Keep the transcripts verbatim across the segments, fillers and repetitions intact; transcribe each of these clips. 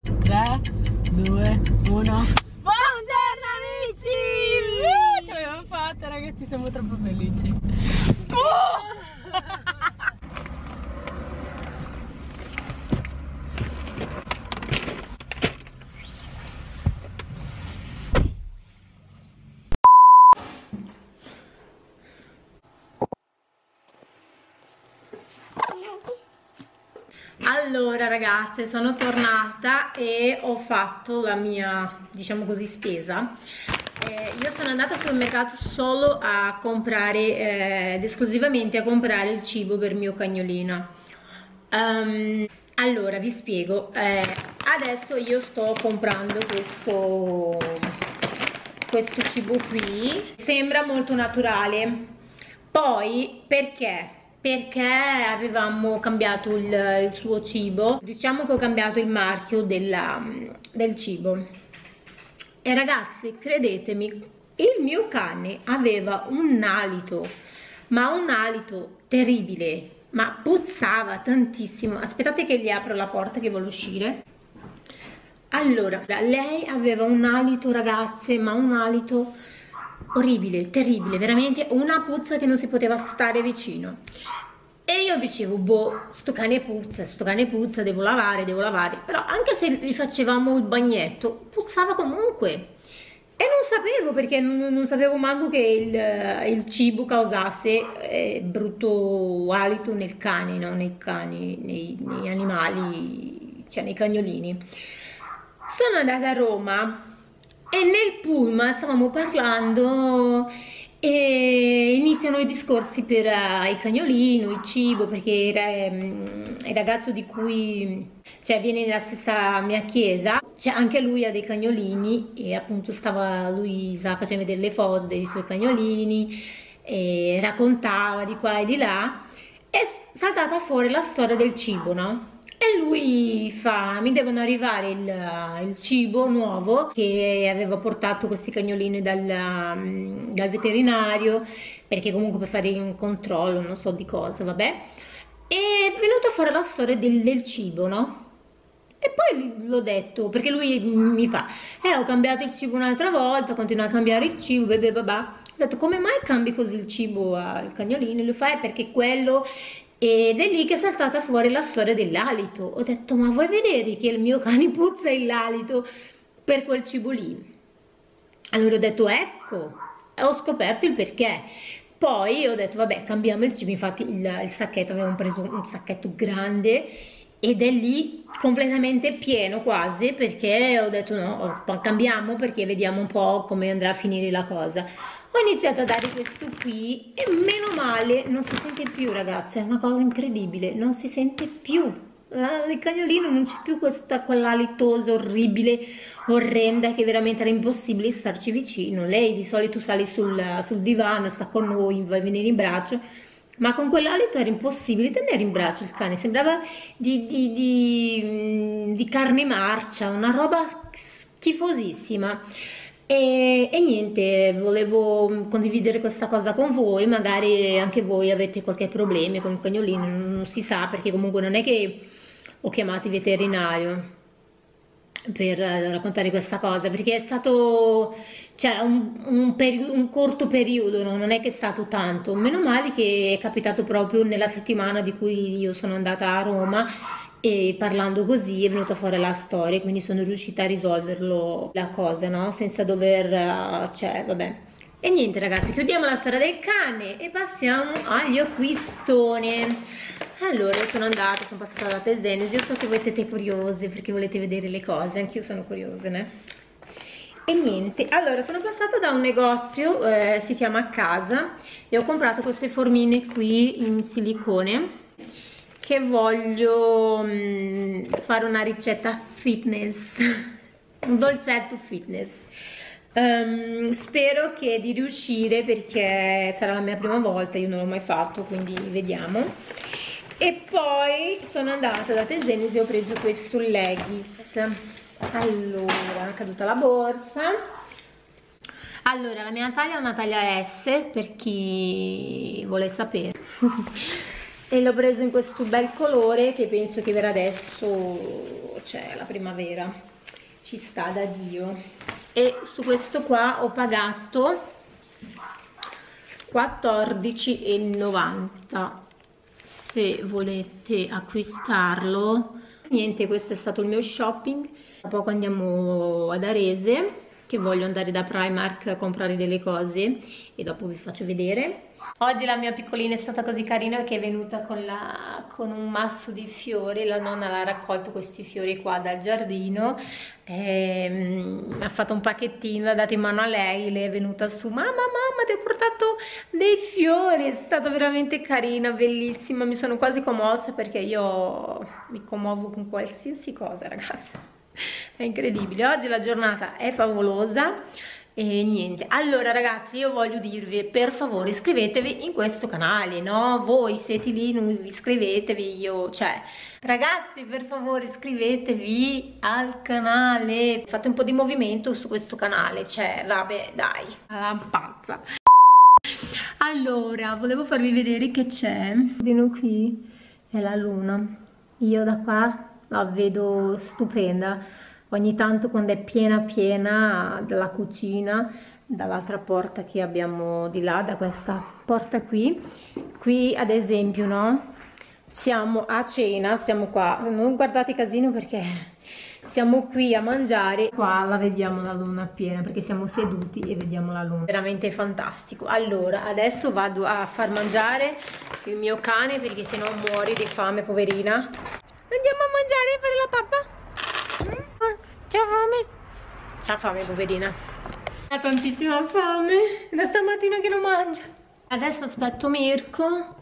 tre, due, uno. Buongiorno amici! Uh, ce l'abbiamo fatta ragazzi, siamo troppo felici. Uh! Allora ragazze, sono tornata e ho fatto la mia, diciamo così, spesa. Eh, io sono andata al supermercato solo a comprare, eh, ed esclusivamente a comprare il cibo per mio cagnolino. Um, allora vi spiego, eh, adesso io sto comprando questo, questo cibo qui, sembra molto naturale, poi perché? Perché avevamo cambiato il, il suo cibo, diciamo che ho cambiato il marchio della, del cibo. E ragazzi, credetemi, il mio cane aveva un alito, ma un alito terribile, ma puzzava tantissimo. Aspettate che gli apro la porta che vuole uscire. Allora, lei aveva un alito, ragazze, ma un alito orribile, terribile, veramente una puzza che non si poteva stare vicino. E io dicevo, boh, sto cane puzza, sto cane puzza, devo lavare, devo lavare. Però anche se gli facevamo il bagnetto, puzzava comunque. E non sapevo, perché non, non sapevo manco che il, il cibo causasse eh, brutto alito nel cane, no? Nei cani, nei, nei animali, cioè nei cagnolini. Sono andata a Roma e nel pullman stavamo parlando e iniziano i discorsi per uh, il cagnolino, il cibo, perché era, um, il ragazzo di cui, cioè, viene nella stessa mia chiesa, cioè anche lui ha dei cagnolini e appunto stava, lui stava facendo vedere le foto dei suoi cagnolini e raccontava di qua e di là, e è saltata fuori la storia del cibo, no? E lui fa, mi devono arrivare il, il cibo nuovo che aveva portato questi cagnolini dal, dal veterinario, perché comunque per fare un controllo, non so di cosa, vabbè. E è venuta fuori la storia del, del cibo, no? E poi l'ho detto, perché lui mi fa, eh ho cambiato il cibo un'altra volta, continua a cambiare il cibo, bebe babà. Ho detto, come mai cambi così il cibo al cagnolino? E lui fa, è perché quello... Ed è lì che è saltata fuori la storia dell'alito. Ho detto, ma vuoi vedere che il mio cane puzza l'alito per quel cibo lì? Allora ho detto, ecco, ho scoperto il perché. Poi ho detto, vabbè, cambiamo il cibo. Infatti il, il sacchetto, avevamo preso un sacchetto grande ed è lì completamente pieno quasi, perché ho detto no, cambiamo perché vediamo un po' come andrà a finire la cosa. Ho iniziato a dare questo qui e meno male non si sente più, ragazzi, è una cosa incredibile, non si sente più. Il cagnolino non c'è più questa quella alitosa, orribile, orrenda, che veramente era impossibile starci vicino. Lei di solito sale sul, sul divano, sta con noi, va a venire in braccio, ma con quell'alito era impossibile tenere in braccio il cane, sembrava di, di, di, di carne marcia, una roba schifosissima. E, e niente, volevo condividere questa cosa con voi, magari anche voi avete qualche problema con il cagnolino, non si sa, perché comunque non è che ho chiamato il veterinario per raccontare questa cosa, perché è stato, cioè, un, un, un corto periodo, no? Non è che è stato tanto, meno male che è capitato proprio nella settimana di cui io sono andata a Roma, e parlando così è venuta fuori la storia, quindi sono riuscita a risolverlo la cosa, no? Senza dover, cioè, vabbè. E niente ragazzi, chiudiamo la storia del cane e passiamo agli acquistoni. Allora, io sono andata, sono passata da Tesenis, io so che voi siete curiose perché volete vedere le cose, anch'io sono curiosa, né? E niente, allora sono passata da un negozio, eh, si chiama A Casa, e ho comprato queste formine qui in silicone, che voglio mh, fare una ricetta fitness, un dolcetto fitness. Um, spero che di riuscire, perché sarà la mia prima volta, io non l'ho mai fatto, quindi vediamo. E poi sono andata da Tesenis e ho preso questo leggings. Allora, è caduta la borsa. Allora, la mia taglia è una taglia S, per chi vuole sapere. E l'ho preso in questo bel colore che penso che per adesso c'è la primavera, ci sta da Dio. E su questo qua ho pagato quattordici e novanta se volete acquistarlo. Niente, questo è stato il mio shopping. Tra poco andiamo ad Arese, che voglio andare da Primark a comprare delle cose e dopo vi faccio vedere. Oggi la mia piccolina è stata così carina che è venuta con, la, con un masso di fiori. La nonna l'ha raccolto questi fiori qua dal giardino, e, um, ha fatto un pacchettino, l'ha dato in mano a lei, lei è venuta su: mamma, mamma, ti ho portato dei fiori. È stata veramente carina, bellissima, mi sono quasi commossa perché io mi commuovo con qualsiasi cosa, ragazzi, è incredibile. Oggi la giornata è favolosa. E niente, allora ragazzi, io voglio dirvi, per favore iscrivetevi in questo canale, no? Voi siete lì, non vi iscrivetevi, io, cioè, ragazzi, per favore iscrivetevi al canale, fate un po' di movimento su questo canale, cioè, vabbè, dai, alla pazza. Allora, volevo farvi vedere che c'è, vedete qui, è la luna, io da qua la vedo stupenda. Ogni tanto quando è piena piena dalla cucina, dall'altra porta che abbiamo di là, da questa porta qui, qui ad esempio, no? Siamo a cena, stiamo qua, non guardate casino perché siamo qui a mangiare, qua la vediamo la luna piena perché siamo seduti e vediamo la luna, veramente fantastico. Allora, adesso vado a far mangiare il mio cane perché sennò muore di fame, poverina. Andiamo a mangiare per la pappa? C'ha fame? C'ha fame, poverina. Ha tantissima fame. Da stamattina che non mangia. Adesso aspetto Mirko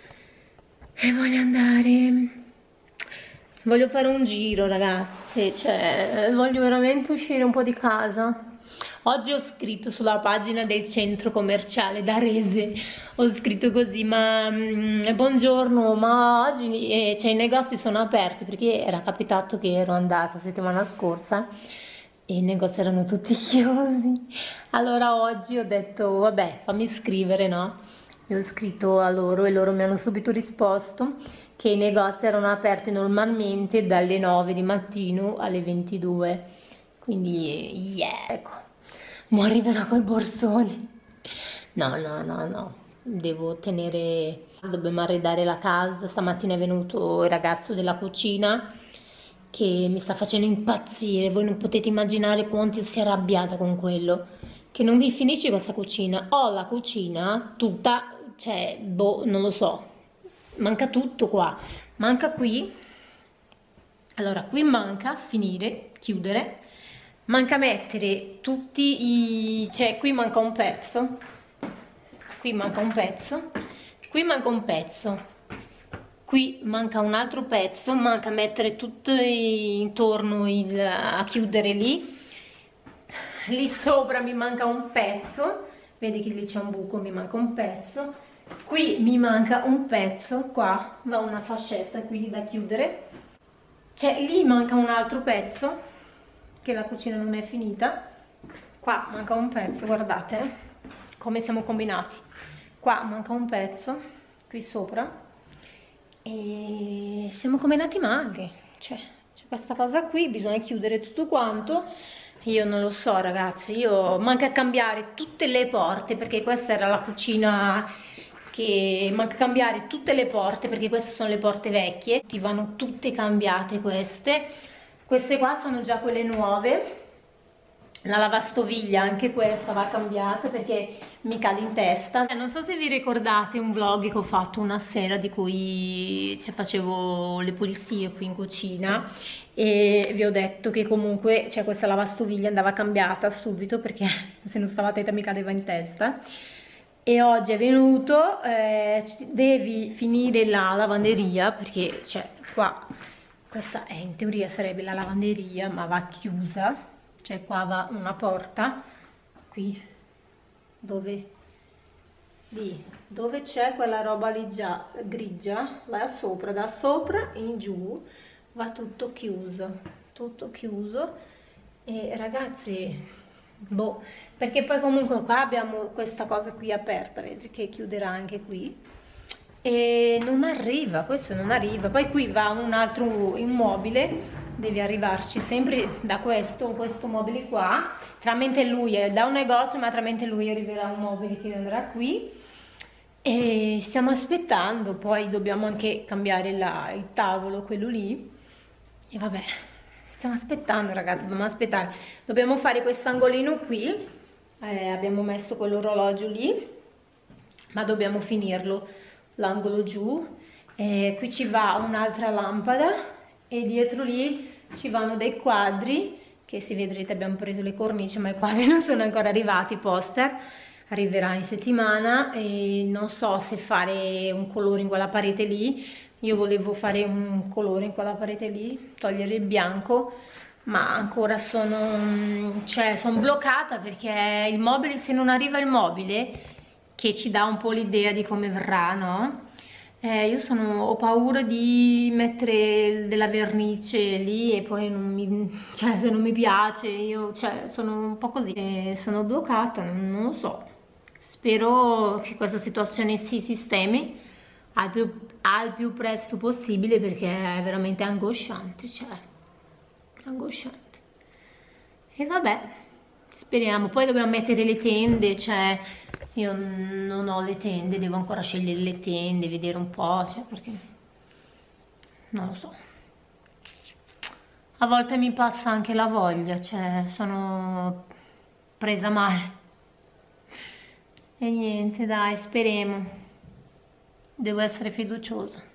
e voglio andare. Voglio fare un giro, ragazzi. Cioè, voglio veramente uscire un po' di casa. Oggi ho scritto sulla pagina del centro commerciale d'Arese, ho scritto così: ma mh, buongiorno, ma oggi eh, cioè, i negozi sono aperti, perché era capitato che ero andata settimana scorsa e i negozi erano tutti chiusi. Allora oggi ho detto vabbè, fammi scrivere, no? E ho scritto a loro e loro mi hanno subito risposto che i negozi erano aperti normalmente dalle nove di mattino alle ventidue, quindi yeah, ecco. Mo arriverà col borsone. No, no, no, no. Devo tenere... Dobbiamo arredare la casa. Stamattina è venuto il ragazzo della cucina che mi sta facendo impazzire. Voi non potete immaginare quanto si è arrabbiata con quello. Che non mi finisce questa cucina. Ho la cucina tutta... Cioè, boh, non lo so. Manca tutto qua. Manca qui. Allora, qui manca finire, chiudere. Manca mettere tutti i... cioè qui manca un pezzo, qui manca un pezzo, qui manca un pezzo, qui manca un altro pezzo, manca mettere tutto intorno il... a chiudere lì, lì sopra mi manca un pezzo, vedi che lì c'è un buco, mi manca un pezzo, qui mi manca un pezzo, qua va una fascetta qui da chiudere, cioè lì manca un altro pezzo, che la cucina non è finita, qua manca un pezzo, guardate come siamo combinati, qua manca un pezzo, qui sopra, e siamo combinati male, cioè c'è questa cosa qui, bisogna chiudere tutto quanto, io non lo so ragazzi, io manca cambiare tutte le porte, perché questa era la cucina che manca cambiare tutte le porte, perché queste sono le porte vecchie, ti vanno tutte cambiate queste. Queste qua sono già quelle nuove, la lavastoviglie anche questa va cambiata perché mi cade in testa. Non so se vi ricordate un vlog che ho fatto una sera di cui cioè, facevo le pulizie qui in cucina e vi ho detto che comunque cioè, questa lavastoviglie andava cambiata subito perché se non stava attenta mi cadeva in testa. E oggi è venuto, eh, devi finire la lavanderia perché cioè, qua... Questa è, in teoria sarebbe la lavanderia, ma va chiusa, cioè qua va una porta, qui, dove, lì, dove c'è quella roba lì già grigia, là sopra, da sopra in giù, va tutto chiuso, tutto chiuso, e ragazzi, boh, perché poi comunque qua abbiamo questa cosa qui aperta, vedete che chiuderà anche qui. E non arriva, questo non arriva, poi qui va un altro immobile deve arrivarci sempre da questo, questo mobile qua, tramite lui, è da un negozio, ma tramite lui arriverà un mobile che andrà qui, e stiamo aspettando. Poi dobbiamo anche cambiare la, il tavolo, quello lì, e vabbè, stiamo aspettando ragazzi, dobbiamo aspettare. Dobbiamo fare questo angolino qui, eh, abbiamo messo quell'orologio lì, ma dobbiamo finirlo, l'angolo giù, eh, qui ci va un'altra lampada e dietro lì ci vanno dei quadri che, se vedrete, abbiamo preso le cornici, ma i quadri non sono ancora arrivati, i poster arriverà in settimana, e non so se fare un colore in quella parete lì. Io volevo fare un colore in quella parete lì, togliere il bianco, ma ancora sono, cioè, sono bloccata, perché il mobile, se non arriva il mobile che ci dà un po' l'idea di come verrà, no? Eh, io sono, ho paura di mettere della vernice lì e poi non mi, cioè, se non mi piace, io, cioè, sono un po' così, eh, sono bloccata, non, non lo so. Spero che questa situazione si sistemi al più, al più presto possibile, perché è veramente angosciante, cioè, angosciante. E vabbè, speriamo. Poi dobbiamo mettere le tende, cioè, io non ho le tende, devo ancora scegliere le tende, vedere un po', cioè, perché non lo so. A volte mi passa anche la voglia, cioè, sono presa male. E niente, dai, speriamo. Devo essere fiduciosa.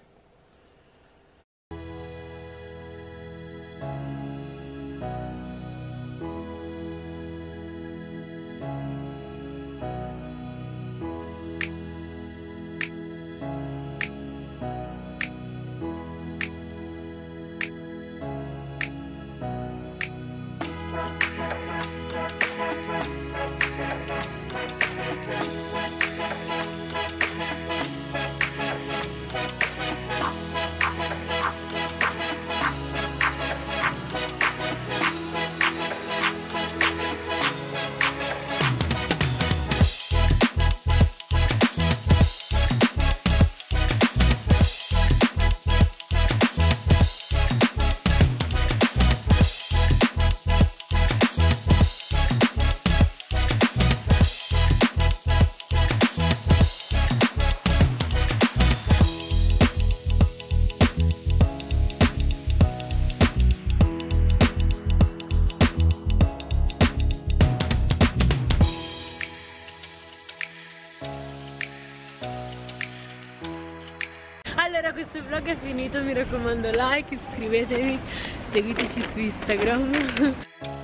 Allora, questo vlog è finito, mi raccomando, like, iscrivetevi, seguiteci su Instagram.